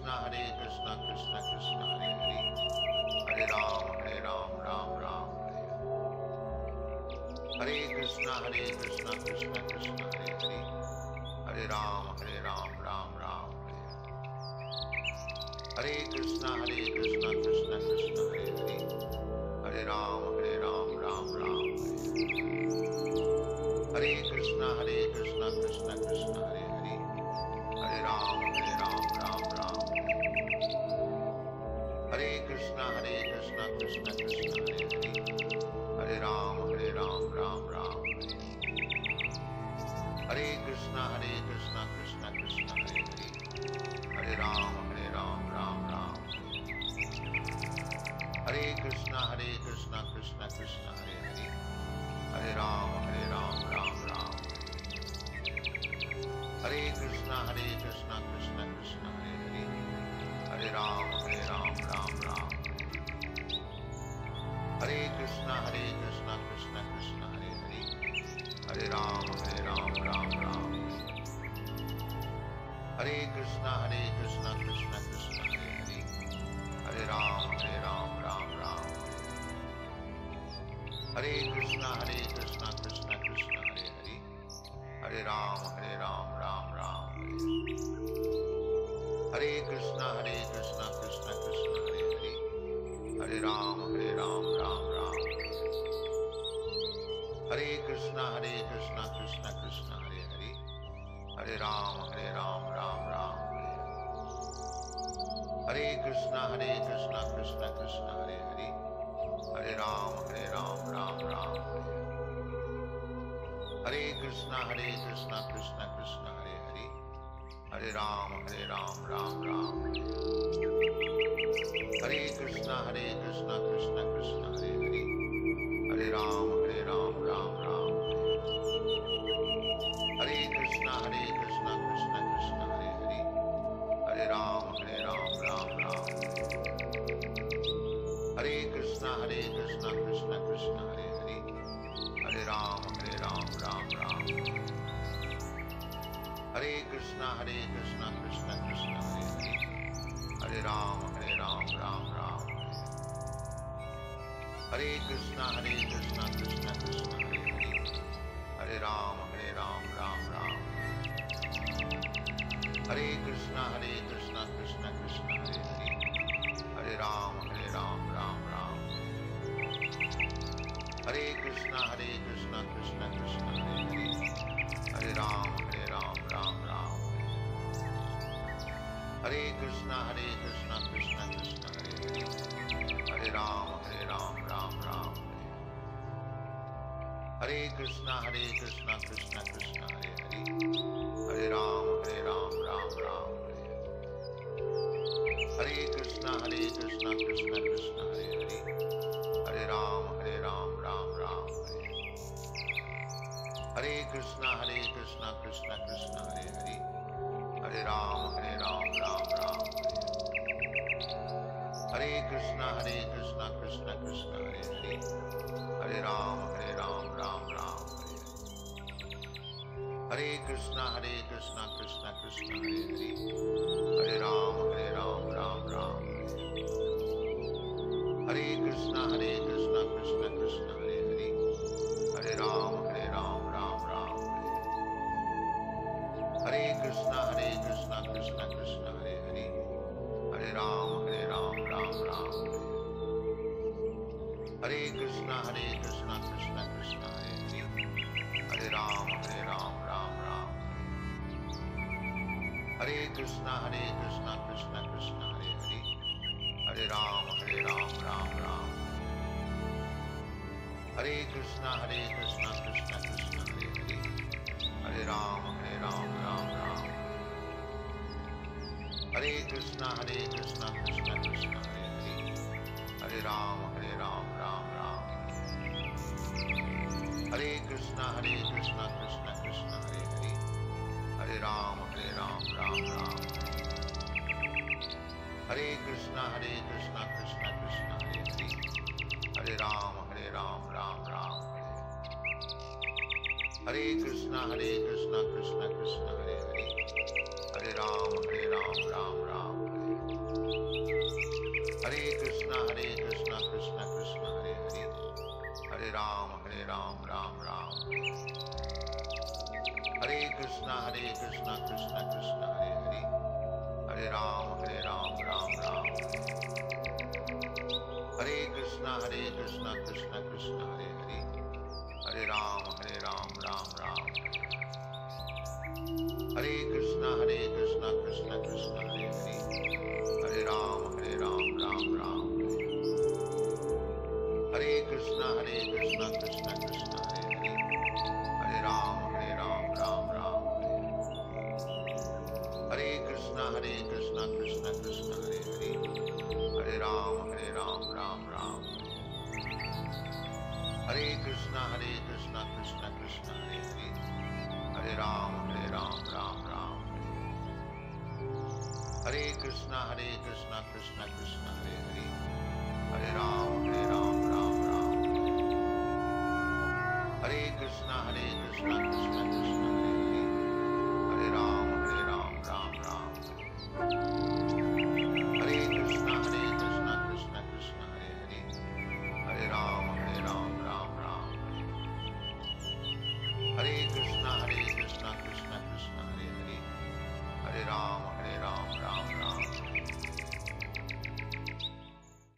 Hare Krishna Krishna Krishna Hare Hare, Hare Ram Ram Ram Hare Krishna Krishna Krishna Hare Hare, Hare Ram Ram Ram Hare Krishna Krishna Krishna Hare Hare, Hare Ram Ram Ram Hare Krishna Krishna Krishna Hare Hare, Hare Ram Ram Ram Hare Krishna Krishna Krishna Hare Hare, Hare Ram Ram Ram Hare Krishna Krishna Krishna Hare Hare, Hare Ram Ram Ram Hare Krishna Krishna Krishna Hare Hare, Hare Ram Ram Ram Hare Krishna Krishna Krishna Hare Hare, Hare Ram Ram Ram Hare Krishna Krishna Krishna Hare Hare, Hare Ram Ram Ram Hare Krishna Krishna Krishna Hare Hare, Hare Ram Ram Ram Hare Krishna Krishna Krishna Hare Hare, Hare Ram Ram Ram Hare Krishna Krishna Krishna Hare Hare, Hare Ram Ram Ram Hare Krishna Krishna Krishna Hare Hare, Hare Ram Ram Ram Hare Krishna Krishna Krishna Hare Hare, Hare Ram Ram Ram Hare Krishna Krishna Krishna Hare Hare, Hare Ram Ram Ram Hare Krishna Krishna Krishna Hare Hare, Hare Ram Ram Ram Hare Krishna Krishna Krishna Hare Hare, Hare Ram Ram Ram Hare Krishna Krishna Krishna Hare Hare, Hare Ram Ram Ram Hare Krishna Krishna Krishna Hare Hare, Hare Ram Ram Ram Hare Krishna Krishna Krishna Hare Hare, Hare Ram Ram Ram Hare Krishna Krishna Krishna Hare Hare, Hare Ram Ram Ram Hare Krishna Krishna Krishna Hare Hare, Hare Ram Ram Ram Hare Krishna Krishna Krishna Hare Hare, Hare Ram Ram Ram Hare Krishna Krishna Krishna Hare Hare, Hare Ram Ram Ram Hare Krishna Krishna Krishna Hare Hare, Hare Ram Ram Ram Hare Krishna Krishna Krishna Hare Hare, Hare Ram Ram Ram Hare Krishna Krishna Krishna Hare Hare, Hare Ram Ram Ram Hare Krishna Krishna Krishna Hare Hare, Hare Ram Ram Ram Hare Krishna Krishna Krishna Hare Hare, Hare Ram Ram Ram Hare Krishna Krishna Krishna Hare Hare, Hare Ram Ram Ram Hare Krishna Krishna Krishna Hare Hare, Hare Ram Ram Ram Hare Krishna Krishna Krishna Hare Hare, Hare Ram Ram Ram Hare Krishna Krishna Krishna Hare Hare, Hare Ram Ram Ram Hare Krishna Krishna Krishna Hare Hare, Hare Ram Ram Ram Hare Krishna Krishna Krishna Hare Hare, Hare Ram Ram Ram Hare Krishna Krishna Krishna Hare Hare, Hare Ram Ram Ram Hare Krishna Krishna Krishna Hare Hare, Hare Ram Ram Ram Krishna Krishna Krishna Hare Hare, Hare Ram Ram Ram, Hare Krishna Krishna Krishna Hare Hare, Hare Ram Ram Ram, Hare Krishna Krishna Krishna Hare Hare, Hare Ram Ram Ram, Hare Krishna Krishna Krishna Hare Hare, Hare Ram Ram Ram, Hare Krishna Krishna Krishna Hare Hare, Hare Ram Ram, Hare Krishna Krishna Krishna Hare Hare, Hare Ram Ram Ram, Hare Krishna Krishna Krishna Hare Hare, Hare Ram Ram, Hare Krishna Krishna Krishna Hare Hare, Hare Ram Ram, Hare Krishna Krishna Krishna Hare Hare, Hare Ram Ram, Hare Krishna Krishna Krishna Hare Hare, Hare Ram Ram, Hare Krishna Krishna Krishna Hare Hare, Hare Ram